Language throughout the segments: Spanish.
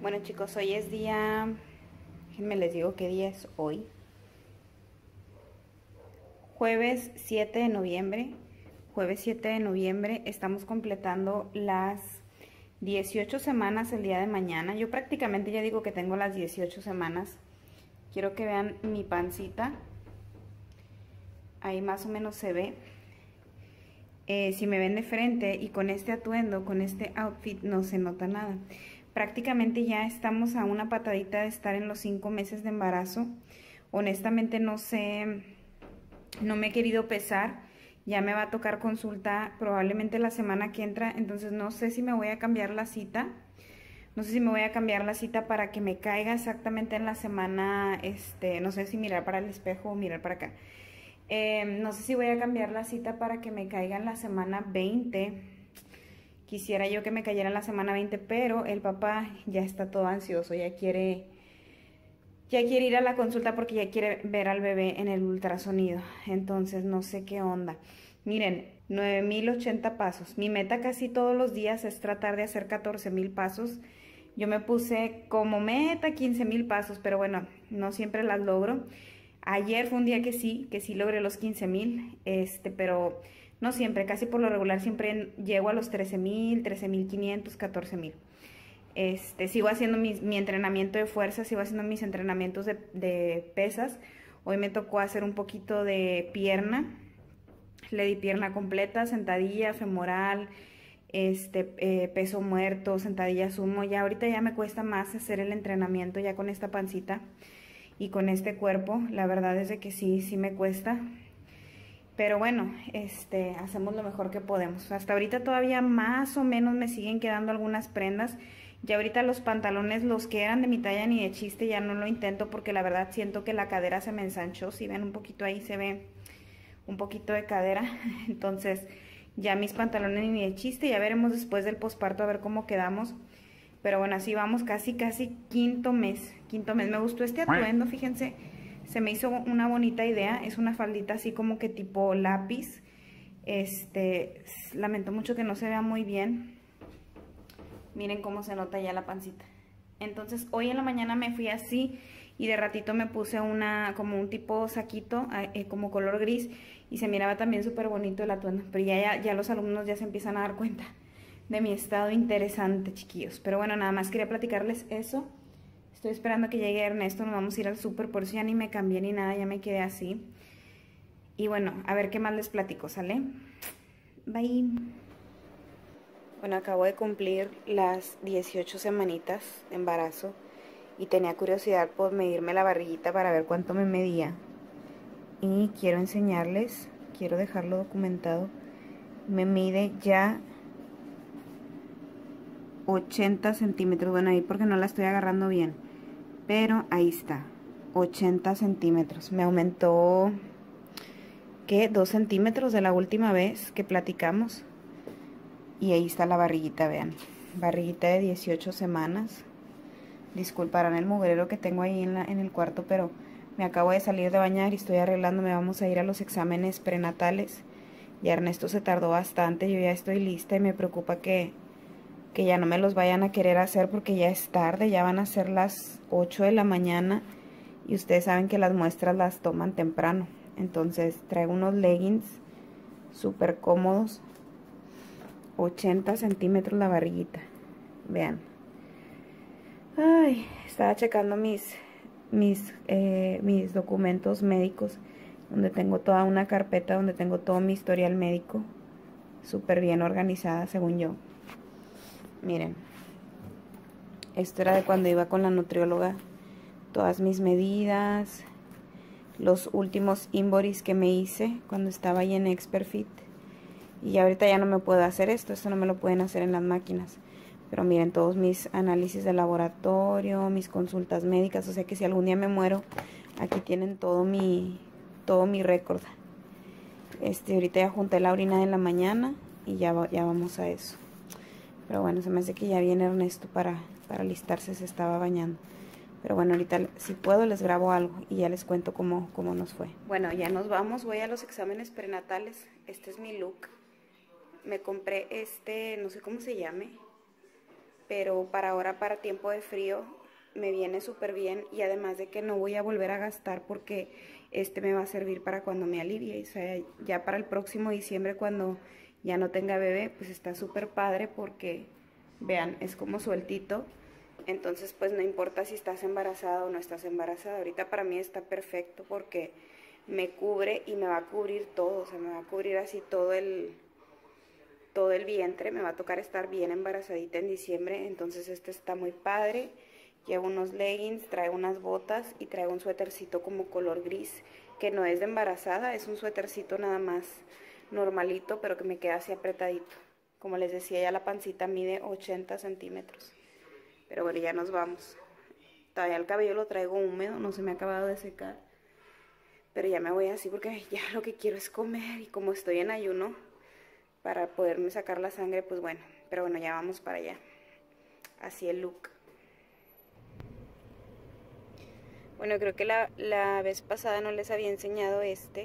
Bueno chicos, hoy es día, déjenme les digo qué día es hoy. Jueves 7 de noviembre. Jueves 7 de noviembre estamos completando las 18 semanas el día de mañana. Yo prácticamente ya digo que tengo las 18 semanas. Quiero que vean mi pancita. Ahí más o menos se ve. Si me ven de frente y con este atuendo, con este outfit, no se nota nada. Prácticamente ya estamos a una patadita de estar en los 5 meses de embarazo. Honestamente no sé, no me he querido pesar. Ya me va a tocar consulta probablemente la semana que entra, entonces no sé si me voy a cambiar la cita. No sé si me voy a cambiar la cita para que me caiga exactamente en la semana, no sé si mirar para el espejo o mirar para acá. No sé si voy a cambiar la cita para que me caiga en la semana 20. Quisiera yo que me cayera en la semana 20, pero el papá ya está todo ansioso, ya quiere ir a la consulta porque ya quiere ver al bebé en el ultrasonido. Entonces no sé qué onda. Miren, 9,080 pasos. Mi meta casi todos los días es tratar de hacer 14,000 pasos. Yo me puse como meta 15,000 pasos, pero bueno, no siempre las logro. Ayer fue un día que sí logré los 15,000, pero no siempre, casi por lo regular siempre llego a los 13,000, 13,500, 14,000. Sigo haciendo mi entrenamiento de fuerza, sigo haciendo mis entrenamientos de pesas. Hoy me tocó hacer un poquito de pierna, le di pierna completa, sentadilla, femoral, peso muerto, sentadilla sumo. Ya ahorita ya me cuesta más hacer el entrenamiento ya con esta pancita y con este cuerpo. La verdad es de que sí me cuesta. Pero bueno, hacemos lo mejor que podemos. Hasta ahorita todavía más o menos me siguen quedando algunas prendas. Ya ahorita los pantalones, los que eran de mi talla ni de chiste, ya no lo intento porque la verdad siento que la cadera se me ensanchó. Si ven un poquito ahí se ve un poquito de cadera. Entonces ya mis pantalones ni de chiste. Ya veremos después del posparto a ver cómo quedamos. Pero bueno, así vamos, casi quinto mes. Me gustó este atuendo, fíjense. Se me hizo una bonita idea. Es una faldita así como que tipo lápiz. Lamento mucho que no se vea muy bien. Miren cómo se nota ya la pancita. Entonces hoy en la mañana me fui así y de ratito me puse como un tipo saquito, como color gris, y se miraba también súper bonito el atuendo. Pero ya los alumnos ya se empiezan a dar cuenta de mi estado interesante, chiquillos. Pero bueno, nada más quería platicarles eso. Estoy esperando que llegue Ernesto, nos vamos a ir al súper, por eso ya ni me cambié ni nada, ya me quedé así. Y bueno, a ver qué más les platico, ¿sale? Bye. Bueno, acabo de cumplir las 18 semanitas de embarazo y tenía curiosidad por medirme la barriguita para ver cuánto me medía. Y quiero enseñarles, quiero dejarlo documentado. Me mide ya 80 centímetros. Bueno, ahí porque no la estoy agarrando bien, pero ahí está, 80 centímetros. Me aumentó, ¿qué? 2 centímetros de la última vez que platicamos. Y ahí está la barriguita, vean. Barriguita de 18 semanas. Disculparán el mugrero que tengo ahí en el cuarto, pero me acabo de salir de bañar y estoy arreglándome. Vamos a ir a los exámenes prenatales. Y Ernesto se tardó bastante, yo ya estoy lista y me preocupa que ya no me los vayan a querer hacer porque ya es tarde, ya van a ser las 8 de la mañana y ustedes saben que las muestras las toman temprano. Entonces traigo unos leggings súper cómodos, 80 centímetros la barriguita, vean. Ay, estaba checando mis documentos médicos, donde tengo toda una carpeta, donde tengo todo mi historial médico, súper bien organizada según yo. Miren, esto era de cuando iba con la nutrióloga, todas mis medidas, los últimos invoris que me hice cuando estaba ahí en Experfit. Y ahorita ya no me puedo hacer esto no me lo pueden hacer en las máquinas. Pero miren, todos mis análisis de laboratorio, mis consultas médicas, o sea que si algún día me muero, aquí tienen todo mi récord. Ahorita ya junté la orina de la mañana y ya vamos a eso. Pero bueno, se me hace que ya viene Ernesto para alistarse, se estaba bañando. Pero bueno, ahorita si puedo les grabo algo y ya les cuento cómo nos fue. Bueno, ya nos vamos, voy a los exámenes prenatales. Este es mi look. Me compré no sé cómo se llame. pero para ahora, para tiempo de frío, me viene súper bien, y además de que no voy a volver a gastar porque este me va a servir para cuando me alivie. O sea, ya para el próximo diciembre, cuando ya no tenga bebé, pues está súper padre porque, vean, es como sueltito. Entonces pues no importa si estás embarazada o no estás embarazada. Ahorita para mí está perfecto porque me cubre y me va a cubrir todo. O sea, me va a cubrir así todo el vientre. Me va a tocar estar bien embarazadita en diciembre. Entonces este está muy padre. Llevo unos leggings, traigo unas botas y traigo un suétercito como color gris, que no es de embarazada, es un suétercito nada más normalito, pero que me queda así apretadito. Como les decía, ya la pancita mide 80 centímetros. Pero bueno, ya nos vamos. Todavía el cabello lo traigo húmedo, no se me ha acabado de secar. Pero ya me voy así porque ya lo que quiero es comer, y como estoy en ayuno para poderme sacar la sangre, pues bueno. Pero bueno, ya vamos para allá. Así el look. Bueno, creo que la vez pasada no les había enseñado esta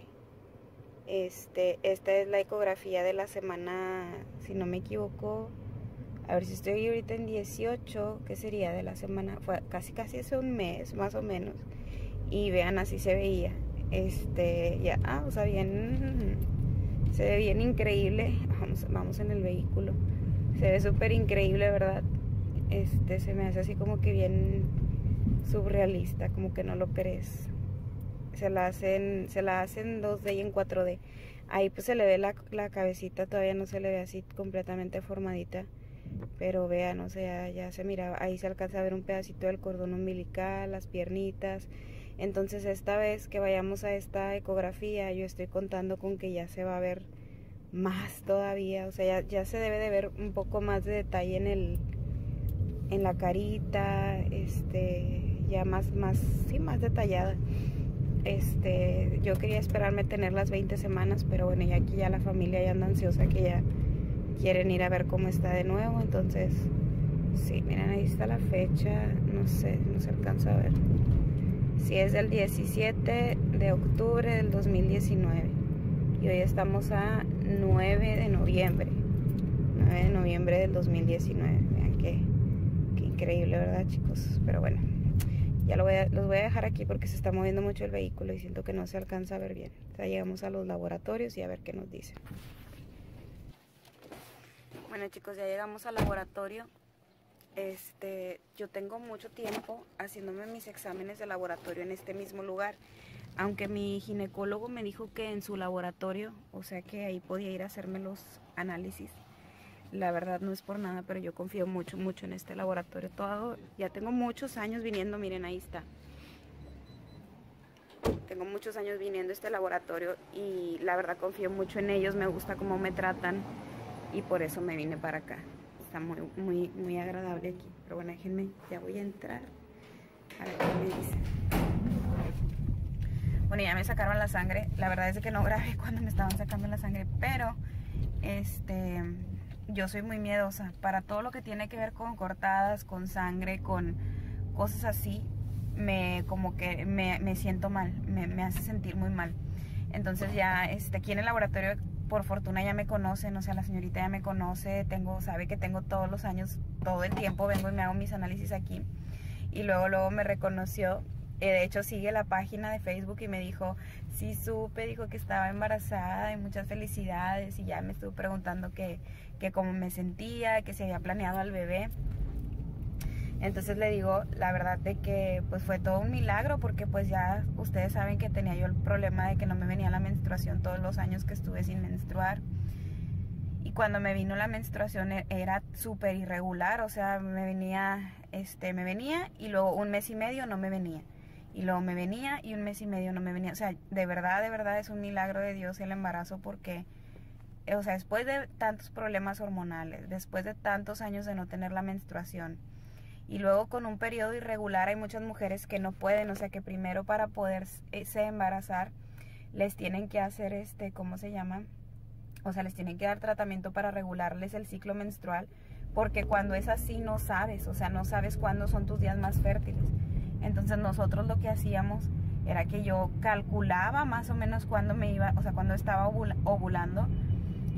es la ecografía de la semana, si no me equivoco, a ver si estoy ahorita en 18, ¿qué sería de la semana? Fue casi hace un mes, más o menos. Y vean, así se veía. Ya, o sea, bien, se ve bien increíble. Vamos en el vehículo. Se ve súper increíble, ¿verdad? Se me hace así como que bien surrealista, como que no lo crees. Se la hacen 2D y en 4D. Ahí pues se le ve la cabecita, todavía no se le ve así completamente formadita, pero vean, o sea, ya se mira, ahí se alcanza a ver un pedacito del cordón umbilical, las piernitas. Entonces esta vez que vayamos a esta ecografía, yo estoy contando con que ya se va a ver más todavía, o sea, ya se debe de ver un poco más de detalle en la carita, ya más detallada. Yo quería esperarme tener las 20 semanas, pero bueno, ya aquí ya la familia ya anda ansiosa, que ya quieren ir a ver cómo está de nuevo. Entonces, sí, miren, ahí está la fecha, no sé, no se alcanza a ver. Sí, es del 17 de octubre del 2019 y hoy estamos a 9 de noviembre. 9 de noviembre del 2019. Vean qué increíble, ¿verdad, chicos? Pero bueno, ya los voy a dejar aquí porque se está moviendo mucho el vehículo y siento que no se alcanza a ver bien. Ya llegamos a los laboratorios y a ver qué nos dicen. Bueno, chicos, ya llegamos al laboratorio. Yo tengo mucho tiempo haciéndome mis exámenes de laboratorio en este mismo lugar, aunque mi ginecólogo me dijo que en su laboratorio, o sea que ahí podía ir a hacerme los análisis. La verdad no es por nada, pero yo confío mucho en este laboratorio. Ya tengo muchos años viniendo, miren, ahí está. Tengo muchos años viniendo a este laboratorio y la verdad confío mucho en ellos, me gusta cómo me tratan y por eso me vine para acá. Está muy agradable aquí. Pero bueno, déjenme, ya voy a entrar a ver qué me dicen. Bueno, ya me sacaron la sangre. La verdad es que no grabé cuando me estaban sacando la sangre, pero yo soy muy miedosa para todo lo que tiene que ver con cortadas, con sangre, con cosas así. Como que me siento mal, me hace sentir muy mal. Entonces ya aquí en el laboratorio, por fortuna ya me conocen, o sea, la señorita ya me conoce, sabe que tengo todos los años, todo el tiempo vengo y me hago mis análisis aquí. Y luego me reconoció. De hecho sigue la página de Facebook y me dijo, sí supe, dijo que estaba embarazada y muchas felicidades, y ya me estuvo preguntando que cómo me sentía, que se había planeado al bebé. Entonces le digo la verdad de que pues fue todo un milagro, porque pues ya ustedes saben que tenía yo el problema de que no me venía la menstruación todos los años que estuve sin menstruar. Y cuando me vino la menstruación era súper irregular, o sea, me venía y luego un mes y medio no me venía. Y luego me venía y un mes y medio no me venía. O sea, de verdad es un milagro de Dios el embarazo, porque, o sea, después de tantos problemas hormonales, después de tantos años de no tener la menstruación, y luego con un periodo irregular, hay muchas mujeres que no pueden, o sea, que primero para poderse embarazar les tienen que hacer ¿cómo se llama? O sea, les tienen que dar tratamiento para regularles el ciclo menstrual, porque cuando es así no sabes, o sea, no sabes cuándo son tus días más fértiles. Entonces nosotros lo que hacíamos era que yo calculaba más o menos cuándo me iba, o sea, cuándo estaba ovulando,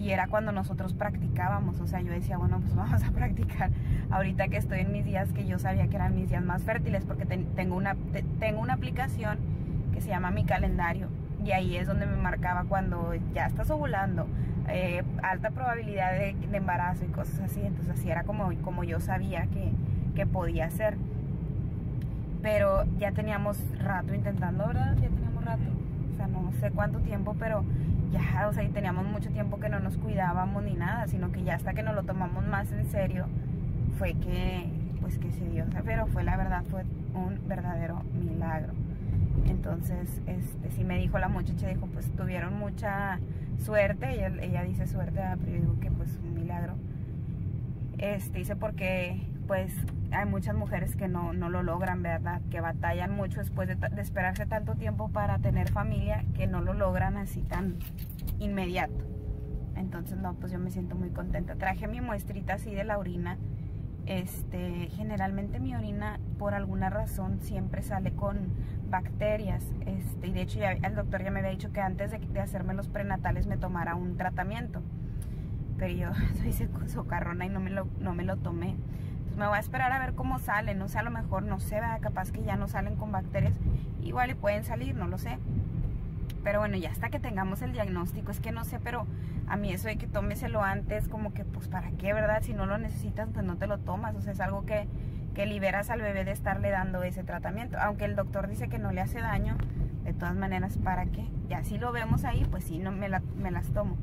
y era cuando nosotros practicábamos. O sea, yo decía, bueno, pues vamos a practicar ahorita que estoy en mis días, que yo sabía que eran mis días más fértiles, porque tengo una aplicación que se llama Mi Calendario, y ahí es donde me marcaba cuando ya estás ovulando, alta probabilidad de embarazo y cosas así. Entonces así era como yo sabía que podía ser. Pero ya teníamos rato intentando, ¿verdad? Ya teníamos rato, o sea, no sé cuánto tiempo, pero ya, o sea, y teníamos mucho tiempo que no nos cuidábamos ni nada, sino que ya hasta que nos lo tomamos más en serio fue que, pues que se dio. O sea, pero fue, la verdad, fue un verdadero milagro. Entonces, sí me dijo la muchacha, dijo, pues tuvieron mucha suerte. Ella dice suerte, pero yo digo que pues un milagro. Dice porque pues hay muchas mujeres que no lo logran, ¿verdad? Que batallan mucho después de esperarse tanto tiempo para tener familia, que no lo logran así tan inmediato. Entonces, no, pues yo me siento muy contenta. Traje mi muestrita así de la orina. Generalmente mi orina, por alguna razón, siempre sale con bacterias. Y de hecho el doctor ya me había dicho que antes de hacerme los prenatales me tomara un tratamiento. Pero yo soy socarrona y no me lo tomé. Entonces me voy a esperar a ver cómo salen. No sé, a lo mejor, no sé, ¿verdad? Capaz que ya no salen con bacterias. Igual y pueden salir, no lo sé. Pero bueno, ya hasta que tengamos el diagnóstico, es que no sé, pero a mí eso de que tómeselo antes, como que pues para qué, ¿verdad? Si no lo necesitas, pues no te lo tomas. O sea, es algo que liberas al bebé de estarle dando ese tratamiento. Aunque el doctor dice que no le hace daño, de todas maneras, ¿para qué? Ya si lo vemos ahí, pues sí, no me las tomo.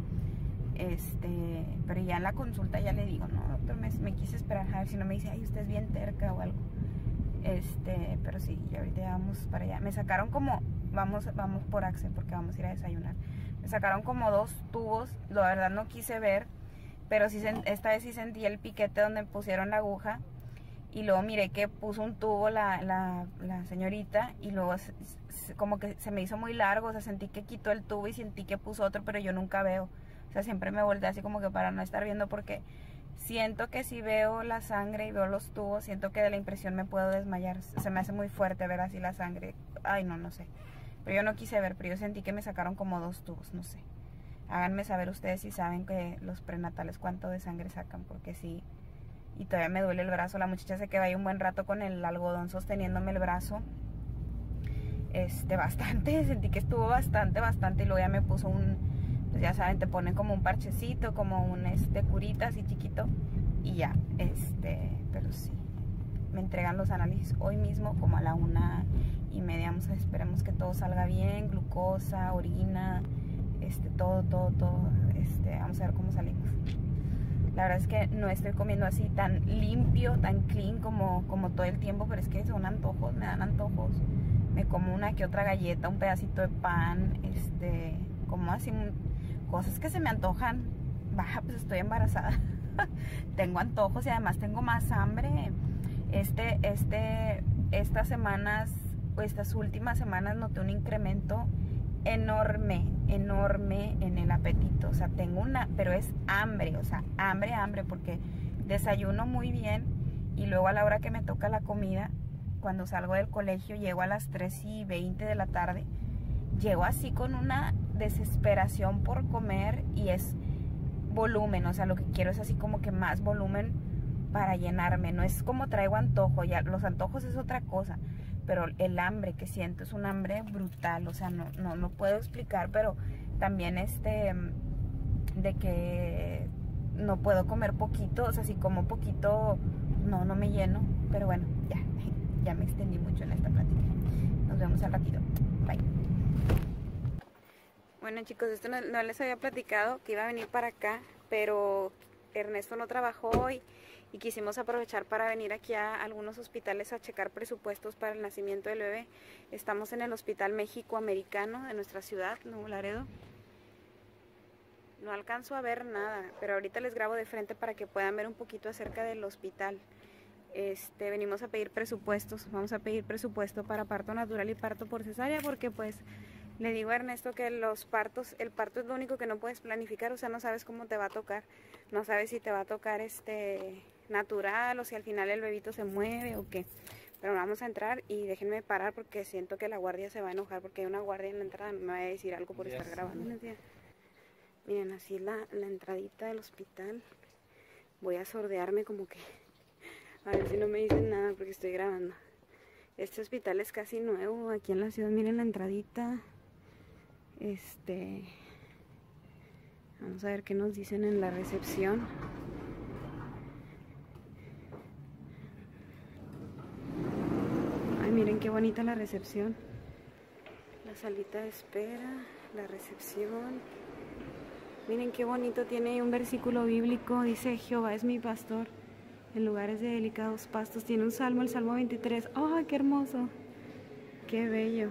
Pero ya en la consulta ya le digo, no, doctor, me quise esperar a ver si no me dice, ay, usted es bien terca o algo. Pero sí, ya ahorita ya vamos para allá. Me sacaron como, vamos por Axel porque vamos a ir a desayunar. Me sacaron como 2 tubos, la verdad no quise ver, pero sí, esta vez sí sentí el piquete donde pusieron la aguja. Y luego miré que puso un tubo la señorita, y luego como que se me hizo muy largo. O sea, sentí que quitó el tubo y sentí que puso otro, pero yo nunca veo. O sea, siempre me volteé así como que para no estar viendo, porque siento que si veo la sangre y veo los tubos, siento que de la impresión me puedo desmayar. Se me hace muy fuerte ver así la sangre. Ay, no sé. Pero yo no quise ver, pero yo sentí que me sacaron como 2 tubos, no sé. Háganme saber ustedes si saben que los prenatales cuánto de sangre sacan, porque sí. Y todavía me duele el brazo. La muchacha se quedó ahí un buen rato con el algodón sosteniéndome el brazo. Bastante, sentí que estuvo bastante. Y luego ya me puso pues ya saben, te ponen como un parchecito, como un curita así chiquito. Y ya, pero sí. Me entregan los análisis hoy mismo, como a la 1:30. Esperemos que todo salga bien. Glucosa, orina, todo. Vamos a ver cómo salimos. La verdad es que no estoy comiendo así tan limpio, tan clean como todo el tiempo, pero es que son antojos, me dan antojos. Me como una que otra galleta, un pedacito de pan, como así cosas que se me antojan. Baja, pues estoy embarazada. Tengo antojos y además tengo más hambre. Estas semanas, o estas últimas semanas, noté un incremento enorme en el apetito. O sea, tengo pero es hambre, o sea, hambre, porque desayuno muy bien y luego a la hora que me toca la comida, cuando salgo del colegio, llego a las 3:20 de la tarde, llego así con una desesperación por comer, y es volumen. O sea, lo que quiero es así como que más volumen para llenarme. No es como traigo antojo, ya los antojos es otra cosa, pero el hambre que siento es un hambre brutal. O sea, no puedo explicar, pero también de que no puedo comer poquito. O sea, si como poquito, no me lleno. Pero bueno, ya me extendí mucho en esta plática. Nos vemos al ratito. Bye. Bueno, chicos, esto no les había platicado que iba a venir para acá, pero Ernesto no trabajó hoy y quisimos aprovechar para venir aquí a algunos hospitales a checar presupuestos para el nacimiento del bebé. Estamos en el Hospital México Americano de nuestra ciudad, Nuevo Laredo. No alcanzo a ver nada, pero ahorita les grabo de frente para que puedan ver un poquito acerca del hospital. Venimos a pedir presupuestos. Vamos a pedir presupuesto para parto natural y parto por cesárea, porque pues le digo a Ernesto que el parto es lo único que no puedes planificar. O sea, no sabes cómo te va a tocar, no sabes si te va a tocar natural o si al final el bebito se mueve o qué. Pero vamos a entrar y déjenme parar porque siento que la guardia se va a enojar, porque hay una guardia en la entrada, me va a decir algo por estar grabando. Miren, así es la entradita del hospital. Voy a sordearme como que, a ver si no me dicen nada porque estoy grabando. Este hospital es casi nuevo aquí en la ciudad. Miren la entradita. Vamos a ver qué nos dicen en la recepción. Ay, miren qué bonita la recepción. La salita de espera, la recepción. Miren qué bonito, tiene ahí un versículo bíblico. Dice: Jehová es mi pastor en lugares de delicados pastos. Tiene un salmo, el Salmo 23. ¡Ay, qué hermoso! ¡Qué bello!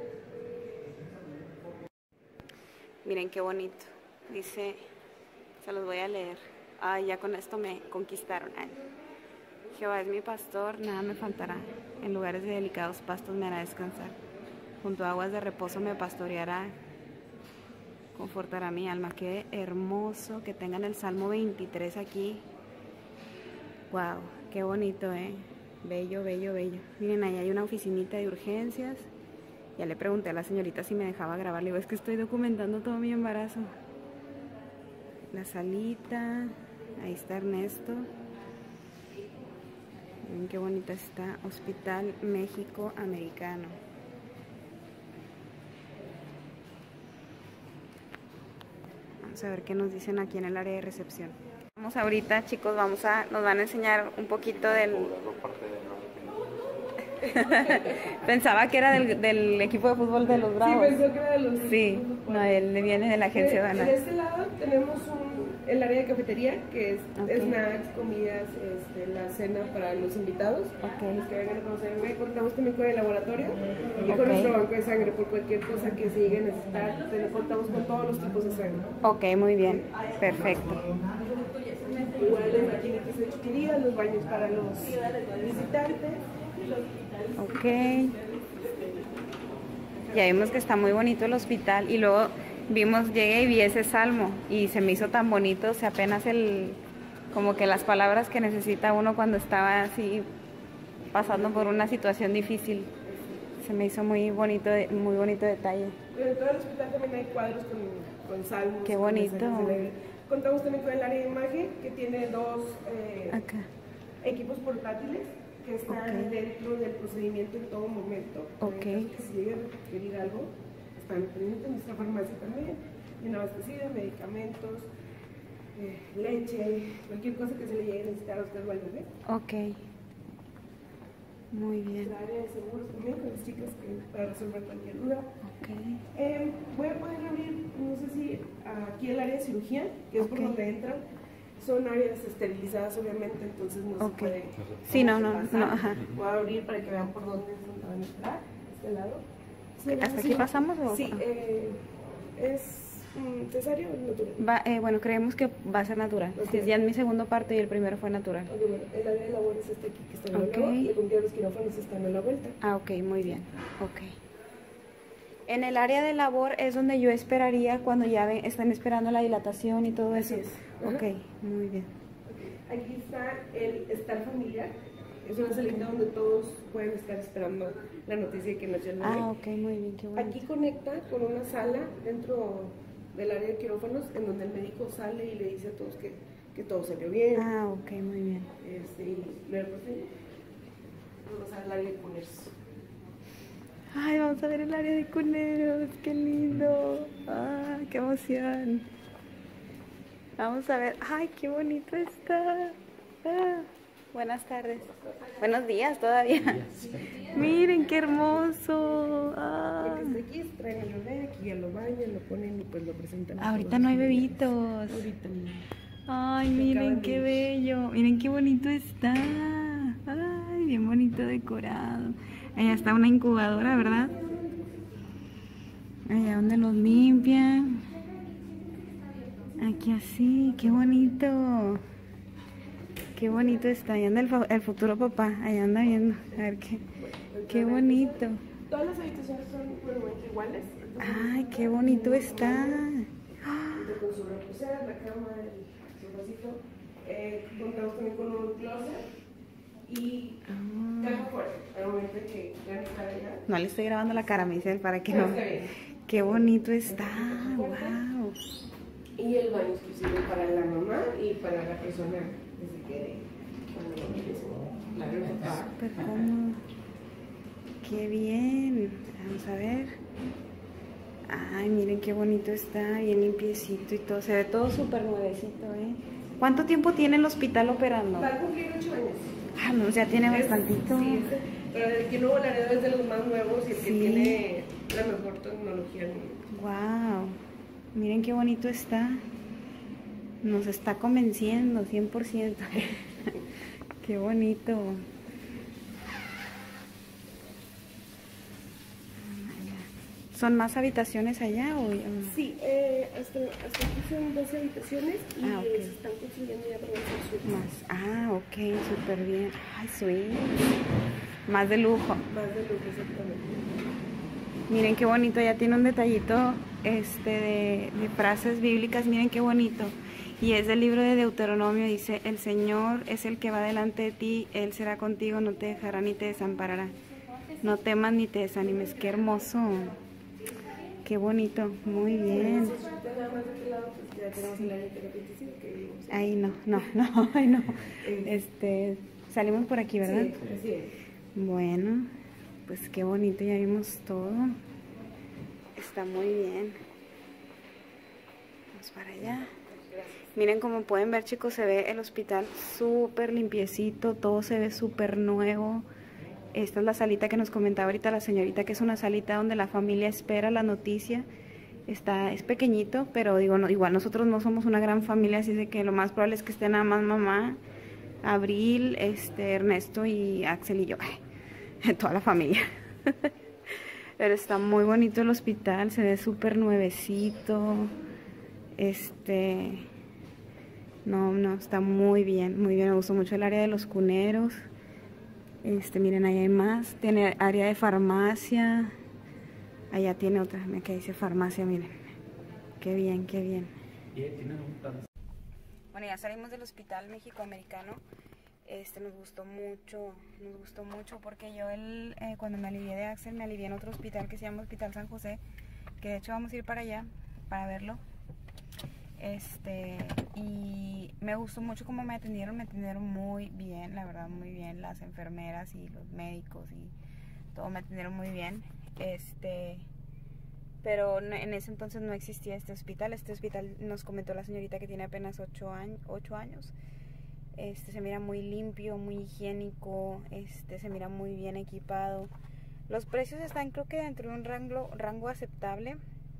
Miren qué bonito. Dice, se los voy a leer. Ay, ya con esto me conquistaron. Ay. Jehová es mi pastor, nada me faltará. En lugares de delicados pastos me hará descansar. Junto a aguas de reposo me pastoreará. Confortará mi alma. Qué hermoso que tengan el Salmo 23 aquí. Wow, qué bonito, bello, bello, bello. Miren, ahí hay una oficinita de urgencias. Ya le pregunté a la señorita si me dejaba grabar. Le digo, es que estoy documentando todo mi embarazo. La salita. Ahí está Ernesto. Miren qué bonita está. Hospital México Americano. Vamos a ver qué nos dicen aquí en el área de recepción. Vamos ahorita, chicos, nos van a enseñar un poquito del... Pensaba que era del equipo de fútbol de los Bravos. Sí, pensó que era de los... Sí, no, él viene de la agencia Dana. De este lado tenemos el área de cafetería, que es snacks, comidas, la cena para los invitados. Los que vengan a conocerme. Contamos también con el laboratorio y con nuestro banco de sangre por cualquier cosa que se llegue a necesitar. Contamos con todos los tipos de sangre. Ok, muy bien, perfecto. Igual las maquinitas exhibidas, los baños para los visitantes. Ok. Ya vimos que está muy bonito el hospital y luego llegué y vi ese salmo y se me hizo tan bonito, o sea, apenas como que las palabras que necesita uno cuando estaba así pasando por una situación difícil. Se me hizo muy bonito detalle. En todo el hospital también hay cuadros con salmos. Qué bonito. Contamos también con el área de imagen, que tiene dos equipos portátiles que están dentro del procedimiento en todo momento. Que si llegan a requerir algo, están pendientes. En nuestra farmacia también, bien abastecida, medicamentos, leche, cualquier cosa que se le llegue a necesitar a usted o al bebé. Ok. Muy bien. La área de seguros también, con las chicas para resolver cualquier duda. Ok. Voy a poder abrir, no sé si aquí el área de cirugía, que es por donde entran. Son áreas esterilizadas, obviamente, entonces no se puede. Sí, no, ajá. Voy a abrir para que vean por dónde van a entrar, este lado. Sí, ¿Hasta aquí pasamos? ¿O? Sí, es cesárea o natural. Bueno, creemos que va a ser natural. Okay. Ya en mi segundo parto y el primero fue natural. Okay, bueno, el área de labor es aquí que está en la labor, y el los quirófanos están a la vuelta. Ah, ok, muy bien. Ok. En el área de labor es donde yo esperaría cuando ya están esperando la dilatación y todo eso. Así es. Ok, muy bien. Aquí está el estar familiar. Es una salita donde todos pueden estar esperando la noticia que nació el bebé. Ah, ok, muy bien, qué bueno. Aquí conecta con una sala dentro del área de quirófanos en donde el médico sale y le dice a todos que todo salió bien. Ah, ok, muy bien. Y luego vamos al área de cuneros. Ay, vamos a ver el área de cuneros, qué lindo. Ah, qué emoción. Vamos a ver, ay, qué bonito está. Buenas tardes. Buenos días todavía. Miren qué hermoso. Aquí traen el bebé, aquí ya lo bañan, lo ponen y pues lo presentan. Ahorita no hay bebitos. Ahorita no. Ay, miren qué bello. Miren qué bonito está. Ay, bien bonito decorado. Allá está una incubadora, ¿verdad? Allá donde los limpian. Aquí así, qué bonito. Qué bonito está. Allá anda el futuro papá. Allá anda viendo. A ver qué bonito. Todas las habitaciones son iguales. Ay, qué bonito está. Con su reposera, la cama, el sofacito. Contamos también con un closet. Y caja fuera. Al momento que ya no está allá. No le estoy grabando la cara, me dicen, para que no. Qué bonito está. Wow. Y el baño exclusivo para la mamá y para la persona que se quede cuando lo regrese. Súper cómodo. Qué bien. Vamos a ver. Ay, miren qué bonito está, bien limpiecito y todo. Se ve todo súper nuevecito, ¿eh? ¿Cuánto tiempo tiene el hospital operando? Va a cumplir 8 años. Ah, no, ya tiene bastantito. Sí, pero el que Nuevo Laredo es de los más nuevos y el que tiene la mejor tecnología. Wow. Miren qué bonito está. Nos está convenciendo 100%. Qué bonito. ¿Son más habitaciones allá o...? Sí, hasta aquí son 12 habitaciones y se están construyendo ya para hacer suites. Más. Ah, ok, súper bien. Ay, suite. Más de lujo. Más de lujo, exactamente. Miren qué bonito, ya tiene un detallito de frases bíblicas, miren qué bonito. Y es del libro de Deuteronomio, dice, el Señor es el que va delante de ti, Él será contigo, no te dejará ni te desamparará. No temas ni te desanimes, qué hermoso. Qué bonito, muy bien. Ahí no, ahí no. Salimos por aquí, ¿verdad? Sí, así es. Bueno, pues qué bonito, ya vimos todo. Está muy bien. Vamos para allá. Miren, como pueden ver, chicos, se ve el hospital súper limpiecito, todo se ve súper nuevo. Esta es la salita que nos comentaba ahorita la señorita, que es una salita donde la familia espera la noticia. Es pequeñito, pero digo, no, igual nosotros no somos una gran familia, así de que lo más probable es que esté nada más mamá, Abril, Ernesto y Axel y yo, toda la familia. Pero está muy bonito el hospital, se ve súper nuevecito. No, está muy bien, me gustó mucho el área de los cuneros. Miren, ahí hay más, tiene área de farmacia, allá tiene otra, que dice farmacia, miren, qué bien, qué bien. Bueno, ya salimos del hospital México-Americano, nos gustó mucho porque yo cuando me alivié de Axel, me alivié en otro hospital que se llama Hospital San José, que de hecho vamos a ir para allá, para verlo. Y me gustó mucho cómo me atendieron muy bien, la verdad, muy bien, las enfermeras y los médicos y todo me atendieron muy bien, pero en ese entonces no existía este hospital nos comentó la señorita que tiene apenas 8 años, se mira muy limpio, muy higiénico, se mira muy bien equipado, los precios están creo que dentro de un rango aceptable.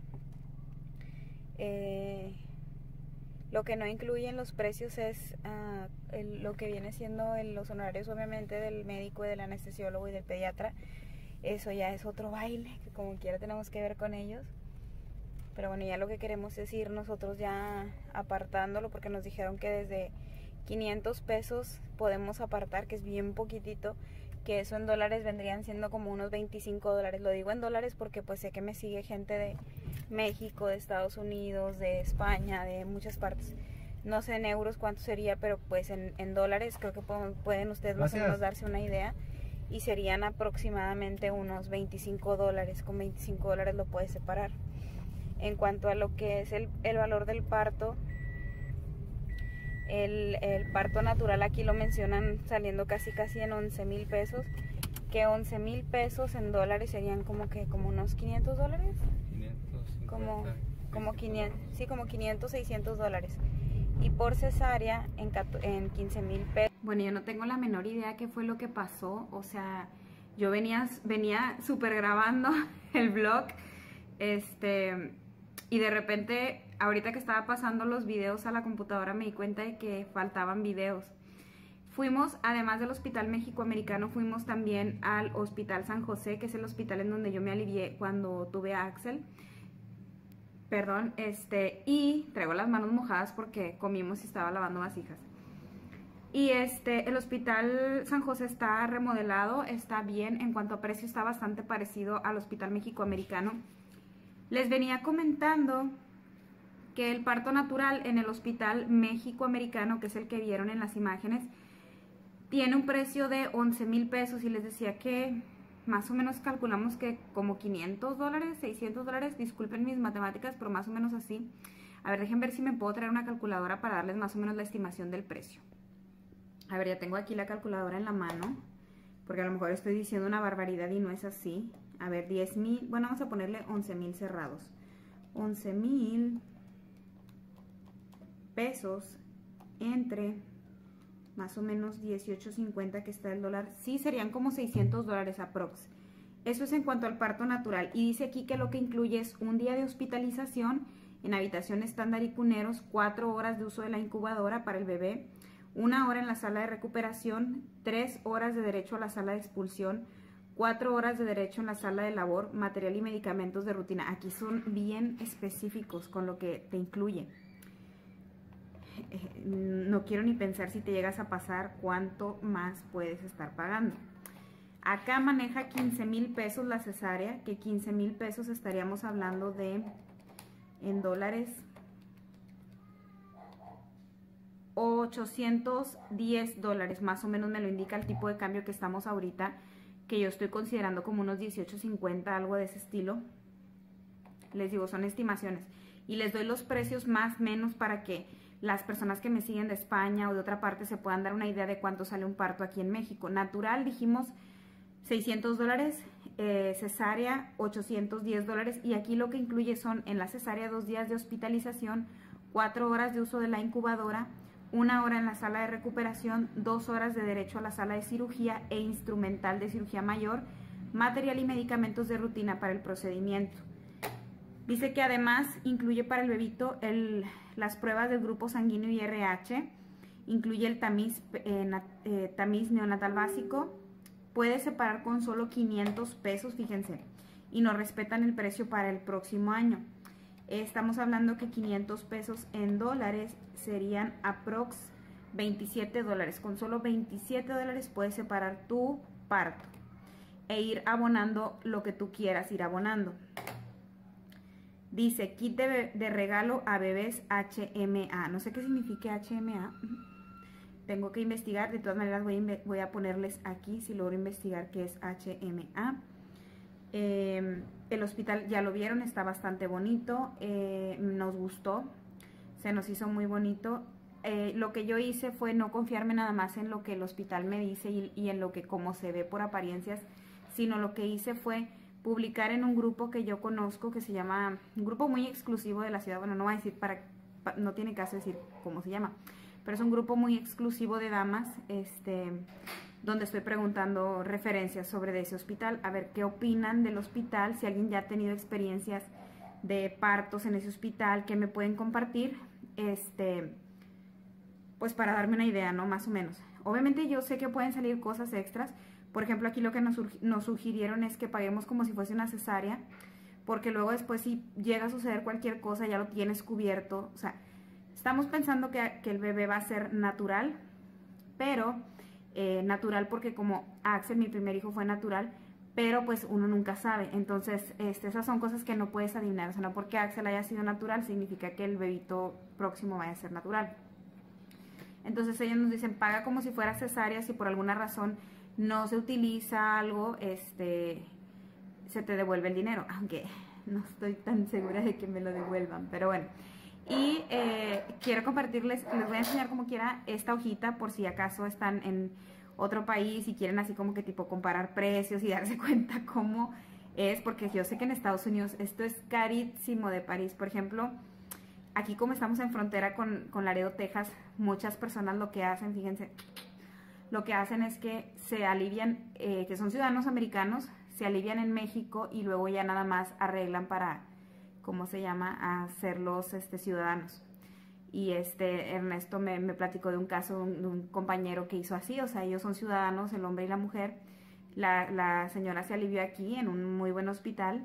Lo que no incluye en los precios es lo que viene siendo los honorarios, obviamente, del médico, del anestesiólogo y del pediatra. Eso ya es otro baile, que como quiera tenemos que ver con ellos. Pero bueno, ya lo que queremos es ir nosotros ya apartándolo, porque nos dijeron que desde 500 pesos podemos apartar, que es bien poquitito, que eso en dólares vendrían siendo como unos 25 dólares. Lo digo en dólares porque pues sé que me sigue gente de México, de Estados Unidos, de España, de muchas partes. No sé en euros cuánto sería, pero pues en dólares creo que pueden ustedes más o menos darse una idea. Y serían aproximadamente unos 25 dólares. Con 25 dólares lo puedes separar. En cuanto a lo que es el valor del parto, el parto natural aquí lo mencionan saliendo casi en 11,000 pesos. Que 11,000 pesos en dólares serían como unos 500 dólares. Como 500, 600 dólares. Y por cesárea en 15,000 pesos. Bueno, yo no tengo la menor idea qué fue lo que pasó. O sea, yo venía súper grabando el vlog. Y de repente, ahorita que estaba pasando los videos a la computadora, me di cuenta de que faltaban videos. Fuimos, además del Hospital México-Americano, fuimos también al Hospital San José, que es el hospital en donde yo me alivié cuando tuve a Axel. Perdón, y traigo las manos mojadas porque comimos y estaba lavando vasijas. Y el Hospital San José está remodelado, está bien, en cuanto a precio está bastante parecido al Hospital México-Americano. Les venía comentando que el parto natural en el Hospital México-Americano, que es el que vieron en las imágenes, tiene un precio de 11,000 pesos y les decía que más o menos calculamos que como 500 dólares, 600 dólares, disculpen mis matemáticas, pero más o menos así. A ver, dejen ver si me puedo traer una calculadora para darles más o menos la estimación del precio. A ver, ya tengo aquí la calculadora en la mano, porque a lo mejor estoy diciendo una barbaridad y no es así. A ver, 10,000, bueno, vamos a ponerle 11,000 cerrados. 11,000 pesos entre más o menos 18.50 que está el dólar. Sí, serían como $600 aprox. Eso es en cuanto al parto natural. Y dice aquí que lo que incluye es un día de hospitalización en habitación estándar y cuneros, 4 horas de uso de la incubadora para el bebé, 1 hora en la sala de recuperación, 3 horas de derecho a la sala de expulsión, 4 horas de derecho en la sala de labor, material y medicamentos de rutina. Aquí son bien específicos con lo que te incluye. No quiero ni pensar si te llegas a pasar cuánto más puedes estar pagando. Acá maneja 15,000 pesos la cesárea, que 15,000 pesos estaríamos hablando de, en dólares, $810, más o menos me lo indica el tipo de cambio que estamos ahorita, que yo estoy considerando como unos 18.50, algo de ese estilo. Les digo, son estimaciones. Y les doy los precios más o menos para que las personas que me siguen de España o de otra parte se puedan dar una idea de cuánto sale un parto aquí en México. Natural, dijimos, $600, cesárea, $810. Y aquí lo que incluye son en la cesárea 2 días de hospitalización, 4 horas de uso de la incubadora, 1 hora en la sala de recuperación, 2 horas de derecho a la sala de cirugía e instrumental de cirugía mayor, material y medicamentos de rutina para el procedimiento. Dice que además incluye para el bebito las pruebas del grupo sanguíneo y RH, incluye el tamiz neonatal básico, puede separar con solo 500 pesos, fíjense, y nos respetan el precio para el próximo año. Estamos hablando que 500 pesos en dólares serían aprox $27. Con solo $27 puedes separar tu parto e ir abonando lo que tú quieras ir abonando. Dice, kit de regalo a bebés HMA. No sé qué significa HMA. Tengo que investigar. De todas maneras voy a ponerles aquí si logro investigar qué es HMA. El hospital ya lo vieron, está bastante bonito. Nos gustó. Se nos hizo muy bonito. Lo que yo hice fue no confiarme nada más en lo que el hospital me dice y en lo que como se ve por apariencias, sino lo que hice fue publicar en un grupo que yo conozco, que se llama, un grupo muy exclusivo de la ciudad, bueno, no voy a decir no tiene caso decir cómo se llama, pero es un grupo muy exclusivo de damas, donde estoy preguntando referencias sobre ese hospital, a ver qué opinan del hospital, si alguien ya ha tenido experiencias de partos en ese hospital, que me pueden compartir, pues para darme una idea, ¿no? Más o menos. Obviamente yo sé que pueden salir cosas extras. Por ejemplo, aquí lo que nos sugirieron es que paguemos como si fuese una cesárea, porque luego después si llega a suceder cualquier cosa ya lo tienes cubierto. O sea, estamos pensando que el bebé va a ser natural, pero natural porque como Axel, mi primer hijo, fue natural, pero pues uno nunca sabe. Entonces, esas son cosas que no puedes adivinar. O sea, no porque Axel haya sido natural significa que el bebito próximo vaya a ser natural. Entonces ellos nos dicen, paga como si fuera cesárea, si por alguna razón no se utiliza algo, se te devuelve el dinero, aunque no estoy tan segura de que me lo devuelvan, pero bueno. Y quiero compartirles, les voy a enseñar como quiera esta hojita por si acaso están en otro país y quieren así como que tipo comparar precios y darse cuenta cómo es, porque yo sé que en Estados Unidos esto es carísimo de París. Por ejemplo, aquí como estamos en frontera con Laredo, Texas, muchas personas lo que hacen, fíjense, lo que hacen es que se alivian, que son ciudadanos americanos, se alivian en México y luego ya nada más arreglan para, ¿cómo se llama?, hacerlos ciudadanos. Y Ernesto me platicó de un caso de un compañero que hizo así, o sea, ellos son ciudadanos, el hombre y la mujer. La señora se alivió aquí en un muy buen hospital,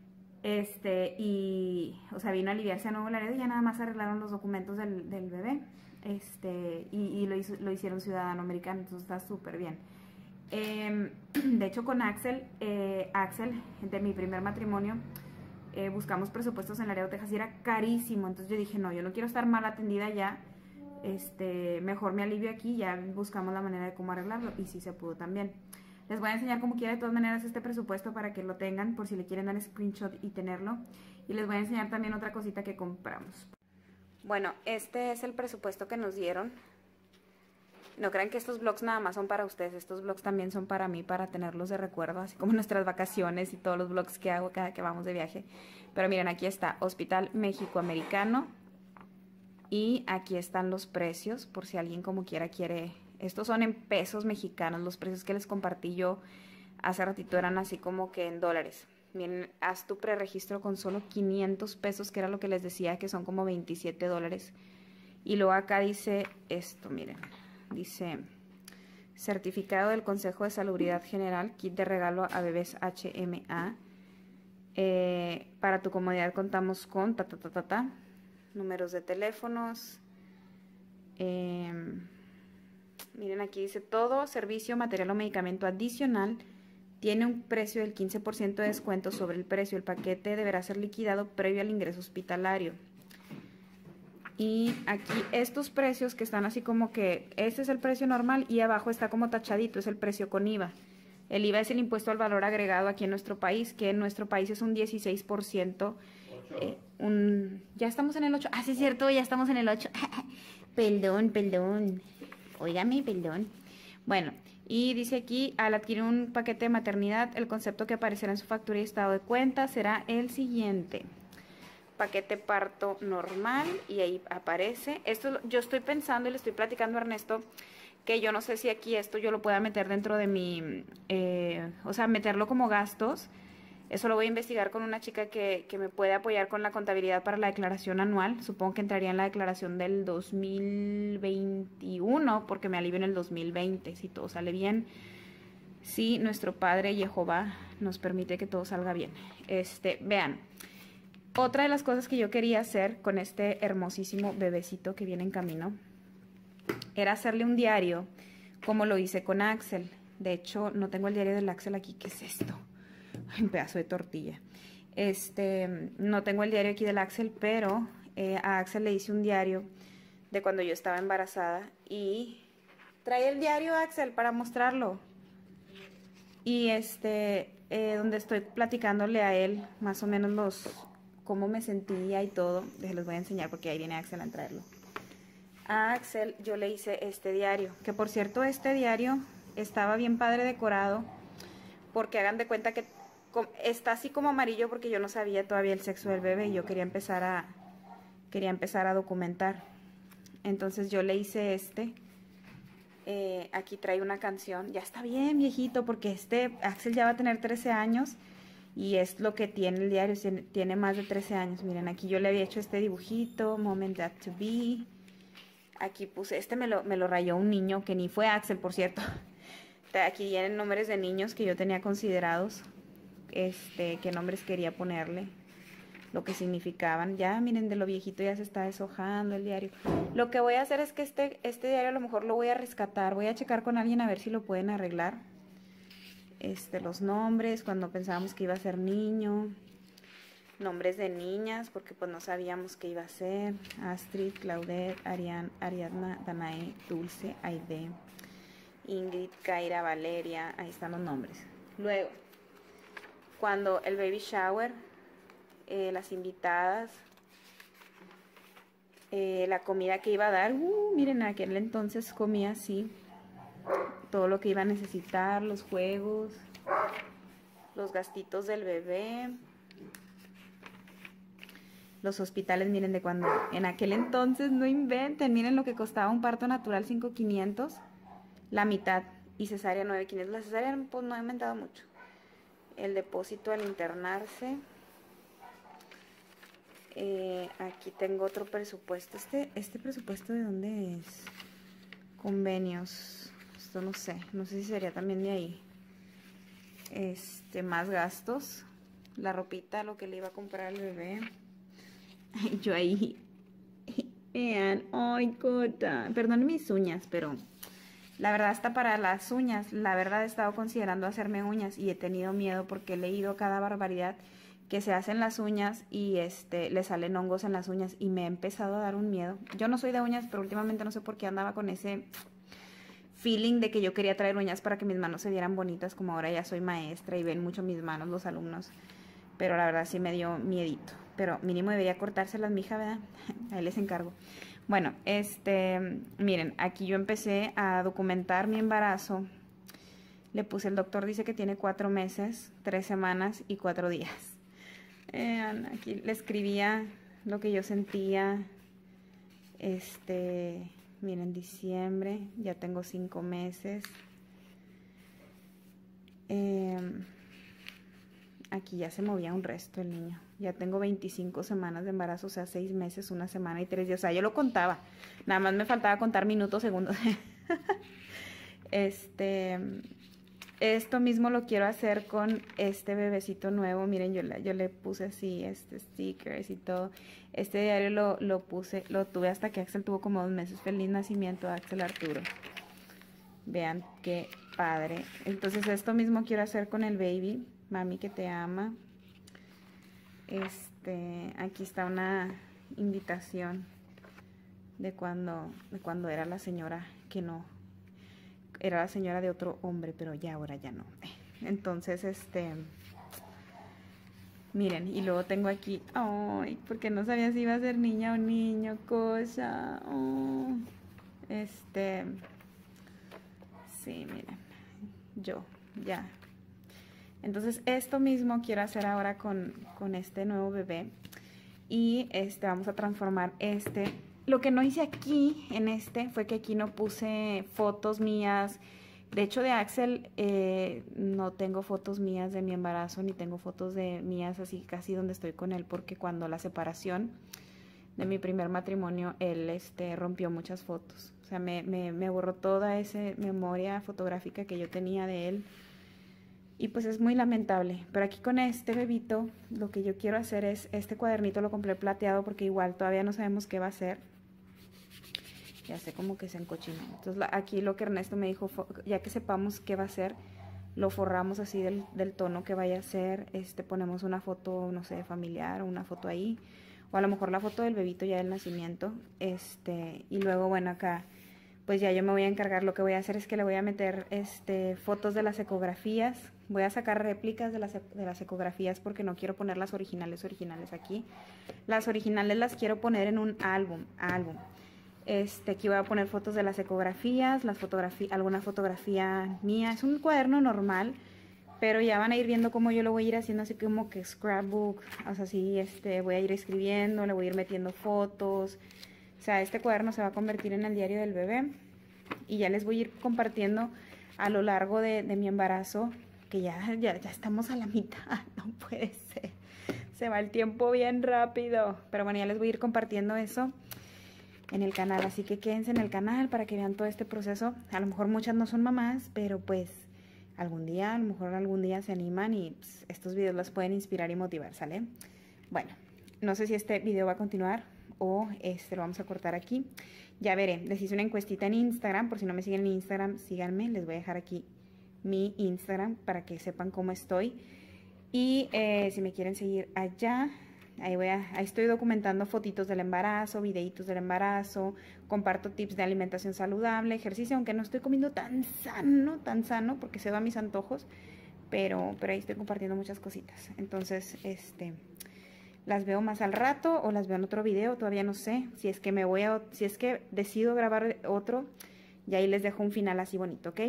y, o sea, vino a aliviarse a Nuevo Laredo y ya nada más arreglaron los documentos del bebé, y lo hicieron ciudadano americano, entonces está súper bien. De hecho, con Axel, de mi primer matrimonio, buscamos presupuestos en Laredo, Texas y era carísimo, entonces yo dije, no, yo no quiero estar mal atendida ya, mejor me alivio aquí, ya buscamos la manera de cómo arreglarlo y sí se pudo también. Les voy a enseñar como quiera de todas maneras este presupuesto para que lo tengan por si le quieren dar screenshot y tenerlo. Y les voy a enseñar también otra cosita que compramos. Bueno, este es el presupuesto que nos dieron. No crean que estos vlogs nada más son para ustedes, estos vlogs también son para mí, para tenerlos de recuerdo, así como nuestras vacaciones y todos los vlogs que hago cada que vamos de viaje. Pero miren, aquí está Hospital México-Americano y aquí están los precios, por si alguien como quiera quiere. Estos son en pesos mexicanos, los precios que les compartí yo hace ratito eran así como que en dólares. Miren, haz tu preregistro con solo 500 pesos, que era lo que les decía, que son como 27 dólares. Y luego acá dice esto, miren. Dice, certificado del Consejo de Salubridad General, kit de regalo a bebés HMA. Para tu comodidad contamos con números de teléfonos. Miren, aquí dice todo servicio, material o medicamento adicional tiene un precio del 15% de descuento sobre el precio. El paquete deberá ser liquidado previo al ingreso hospitalario. Y aquí estos precios que están así como que este es el precio normal y abajo está como tachadito, es el precio con IVA. El IVA es el impuesto al valor agregado aquí en nuestro país, que en nuestro país es un 16%. Ya estamos en el 8. Ah, sí es cierto, ya estamos en el 8. Perdón. Óigame, perdón. Bueno, y dice aquí, al adquirir un paquete de maternidad, el concepto que aparecerá en su factura y estado de cuenta será el siguiente. Paquete parto normal, y ahí aparece. Esto yo estoy pensando y le estoy platicando a Ernesto que yo no sé si aquí esto yo lo pueda meter dentro de mi, o sea, meterlo como gastos. Eso lo voy a investigar con una chica que me puede apoyar con la contabilidad para la declaración anual. Supongo que entraría en la declaración del 2021 porque me alivio en el 2020, si todo sale bien. Si nuestro Padre Jehová nos permite que todo salga bien. Vean. Otra de las cosas que yo quería hacer con este hermosísimo bebecito que viene en camino era hacerle un diario como lo hice con Axel. De hecho, no tengo el diario del Axel aquí. ¿Qué es esto? Un pedazo de tortilla. No tengo el diario aquí del Axel, pero a Axel le hice un diario de cuando yo estaba embarazada y trae el diario, Axel, para mostrarlo. Y donde estoy platicándole a él más o menos cómo me sentía y todo. Les voy a enseñar porque ahí viene Axel a traerlo. A Axel yo le hice este diario, que por cierto este diario estaba bien padre decorado, porque hagan de cuenta que está así como amarillo porque yo no sabía todavía el sexo del bebé y yo quería empezar a documentar. Entonces yo le hice aquí trae una canción, ya está bien viejito porque Axel ya va a tener 13 años y es lo que tiene el diario, tiene más de 13 años. Miren, aquí yo le había hecho este dibujito, Moment That To Be. Aquí puse, me lo rayó un niño que ni fue Axel, por cierto. Aquí vienen nombres de niños que yo tenía considerados, qué nombres quería ponerle, lo que significaban. Ya miren, de lo viejito ya se está deshojando el diario. Lo que voy a hacer es que este diario a lo mejor lo voy a rescatar, voy a checar con alguien a ver si lo pueden arreglar. Los nombres, cuando pensábamos que iba a ser niño, nombres de niñas, porque pues no sabíamos qué iba a ser. Astrid, Claudette, Ariadna, Danae, Dulce, Aide, Ingrid, Kaira, Valeria, ahí están los nombres. Luego, cuando el baby shower, las invitadas, la comida que iba a dar, miren, en aquel entonces comía así, todo lo que iba a necesitar, los juegos, los gastitos del bebé, los hospitales, miren, de cuando, en aquel entonces, no inventen, miren lo que costaba un parto natural, 5,500, la mitad, y cesárea 9,500, la cesárea pues no ha aumentado mucho. El depósito al internarse. Aquí tengo otro presupuesto. ¿Este presupuesto de dónde es? Convenios. Esto no sé si sería también de ahí. Más gastos. La ropita, lo que le iba a comprar al bebé. Yo ahí. Vean, ay, cota. Perdón mis uñas, pero la verdad está para las uñas. La verdad he estado considerando hacerme uñas y he tenido miedo porque he leído cada barbaridad que se hacen las uñas y le salen hongos en las uñas y me ha empezado a dar un miedo. Yo no soy de uñas, pero últimamente no sé por qué andaba con ese feeling de que yo quería traer uñas para que mis manos se vieran bonitas, como ahora ya soy maestra y ven mucho mis manos los alumnos, pero la verdad sí me dio miedito. pero mínimo debería cortárselas, mija, ¿verdad? Ahí les encargo. Bueno, miren, aquí yo empecé a documentar mi embarazo. Le puse, el doctor dice que tiene 4 meses, 3 semanas y 4 días. Aquí le escribía lo que yo sentía. Miren, diciembre, ya tengo 5 meses. Aquí ya se movía un resto el niño. Ya tengo 25 semanas de embarazo, o sea, 6 meses, 1 semana y 3 días. O sea, yo lo contaba. Nada más me faltaba contar minutos, segundos. Esto mismo lo quiero hacer con este bebecito nuevo. Miren, yo le puse así, stickers y todo. Este diario lo tuve hasta que Axel tuvo como 2 meses. Feliz nacimiento, Axel Arturo. Vean qué padre. Entonces esto mismo quiero hacer con el baby. Mami que te ama. Aquí está una invitación de cuando era la señora que no. Era la señora de otro hombre, pero ya ahora ya no. Entonces, miren, y luego tengo aquí, ay, porque no sabía si iba a ser niña o niño, cosa. Oh, sí, miren, yo, ya. Entonces, esto mismo quiero hacer ahora con este nuevo bebé. Y vamos a transformar Lo que no hice aquí, fue que aquí no puse fotos mías. De hecho, de Axel no tengo fotos mías de mi embarazo, ni tengo fotos mías así casi donde estoy con él, porque cuando la separación de mi primer matrimonio, él rompió muchas fotos. O sea, me borró toda esa memoria fotográfica que yo tenía de él. Y pues es muy lamentable. Pero aquí con este bebito, lo que yo quiero hacer es, este cuadernito lo compré plateado porque igual todavía no sabemos qué va a ser. Ya sé como que se encochinó. Entonces aquí lo que Ernesto me dijo, ya que sepamos qué va a ser, lo forramos así del tono que vaya a ser. Ponemos una foto, no sé, familiar o una foto ahí. O a lo mejor la foto del bebito ya del nacimiento. Y luego, bueno, acá pues ya yo me voy a encargar. Lo que voy a hacer es que le voy a meter fotos de las ecografías. Voy a sacar réplicas de las ecografías porque no quiero poner las originales aquí. Las originales las quiero poner en un álbum. Aquí voy a poner fotos de las ecografías, alguna fotografía mía. Es un cuaderno normal, pero ya van a ir viendo cómo yo lo voy a ir haciendo así como que scrapbook. O sea, así voy a ir escribiendo, le voy a ir metiendo fotos. O sea, este cuaderno se va a convertir en el diario del bebé. Y ya les voy a ir compartiendo a lo largo de mi embarazo, que ya estamos a la mitad. No puede ser. Se va el tiempo bien rápido. Pero bueno, ya les voy a ir compartiendo eso en el canal. Así que quédense en el canal para que vean todo este proceso. A lo mejor muchas no son mamás, pero pues a lo mejor algún día se animan y pues, estos videos las pueden inspirar y motivar, ¿sale? Bueno, no sé si este video va a continuar o lo vamos a cortar aquí. Ya veré, les hice una encuestita en Instagram. Por si no me siguen en Instagram, síganme. Les voy a dejar aquí mi Instagram para que sepan cómo estoy. Y si me quieren seguir allá, ahí estoy documentando fotitos del embarazo, videitos del embarazo, comparto tips de alimentación saludable, ejercicio, aunque no estoy comiendo tan sano, porque cedo a mis antojos, pero ahí estoy compartiendo muchas cositas. Entonces, las veo más al rato o las veo en otro video, todavía no sé. Si es que decido grabar otro, y ahí les dejo un final así bonito, ¿ok?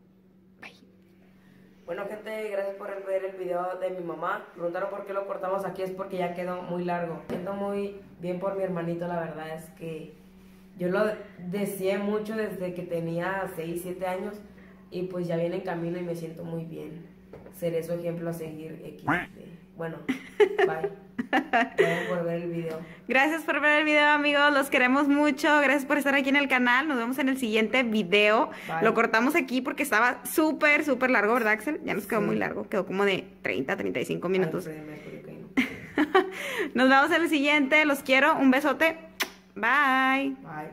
Bueno, gente, gracias por ver el video de mi mamá. Preguntaron por qué lo cortamos aquí, es porque ya quedó muy largo. Siento muy bien por mi hermanito, la verdad es que yo lo deseé mucho desde que tenía 6, 7 años y pues ya viene en camino y me siento muy bien. Seré su ejemplo a seguir. Bueno, bye. Gracias por ver el video. Gracias por ver el video, amigos. Los queremos mucho. Gracias por estar aquí en el canal. Nos vemos en el siguiente video. Bye. Lo cortamos aquí porque estaba súper largo, ¿verdad, Axel? Ya nos quedó muy largo. Quedó como de 30, 35 minutos. Nos vemos en el siguiente. Los quiero. Un besote. Bye. Bye.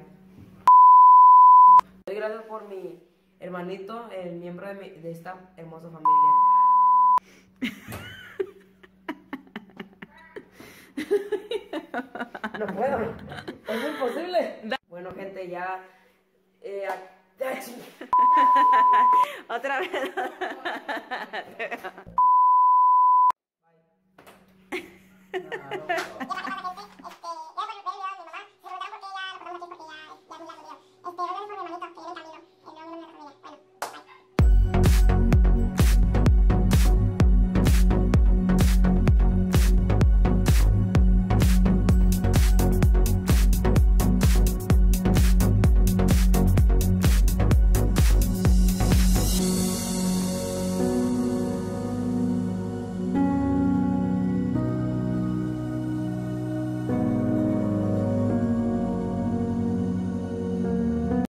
Doy gracias por mi hermanito, el miembro de esta hermosa familia. No puedo, es imposible. Bueno, gente, ya otra vez.